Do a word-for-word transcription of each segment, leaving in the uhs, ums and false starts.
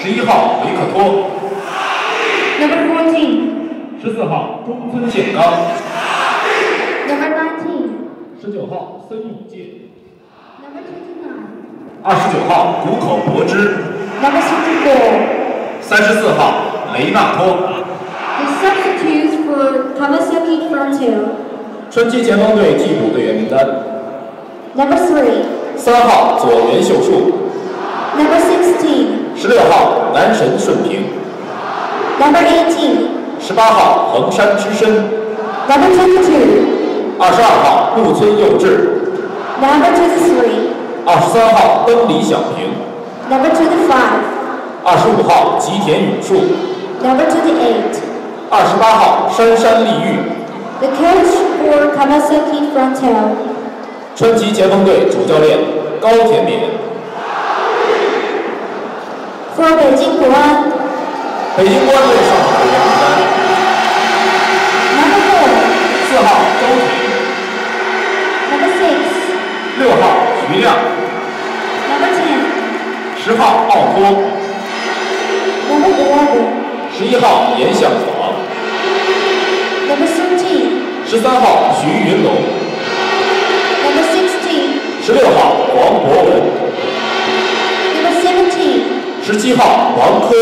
十一号维克托。 Number fourteen. 十四号中村宪刚。 Number nineteen. 十九号森永介。 Number twenty-nine. 二十九号谷口博之。 Number sixty-four. 三十四号雷纳托。 The substitutes for Kawasaki Frontier. 春季前锋队替补队员名单。 Number three. 三号佐原秀树。 Number sixteen. 十六号男神顺平。 Number eighteen. 十八号横山之身。 Number twenty-two. 二十二号木村佑志。 Number twenty-three. 二十三号登里小平。 Number twenty-five. 二十五号吉田勇树。 Number twenty-eight. 二十八号杉山丽玉。 The coach for Kawasaki Frontier. 春季前锋队主教练高田勉。 For 北京国安。 北京国安队上场队员名单。 Number four. 四号周婷。 Number six. 六号徐亮。 Number ten. 十号奥托。 Number eleven. 十一号严向爽。 Number thirteen. 十三号徐云龙。 Number sixteen. 十六号黄博文。 Number seventeen. 十七号王科。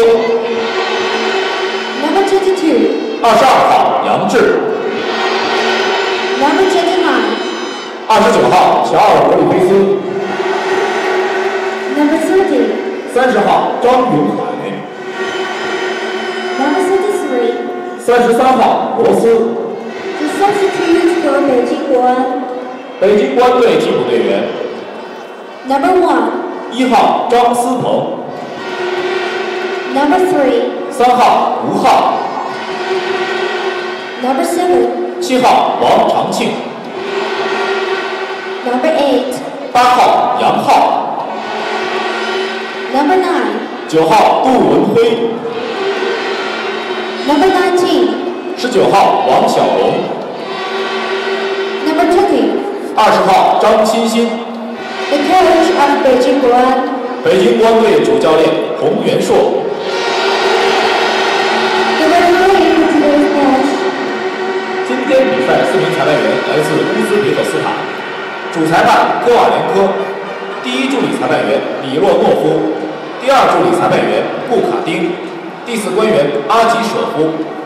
Number twenty-two. 二十二号杨志。 Number twenty-nine. 二十九号乔尔伯里菲斯。 Number thirty. 三十号张云海。 Number thirty-three. 三十三号罗斯。 The substitutes for 北京国安。 北京国安队替补队员。 Number one. 一号张思鹏。 Number three. 三号吴昊。 Number seven. 七号王长庆。 Number eight. 八号杨浩。 Number nine. 九号杜文辉。 Number nineteen. 十九号王小龙。 Number twenty. 二十号张欣欣。 The coach of 北京国安。 北京国安队主教练洪元硕。 The referee for today's match. 今天比赛四名裁判员来自乌兹别克斯坦，主裁判科瓦连科，第一助理裁判员里洛诺夫，第二助理裁判员布卡丁，第四官员阿吉舍夫。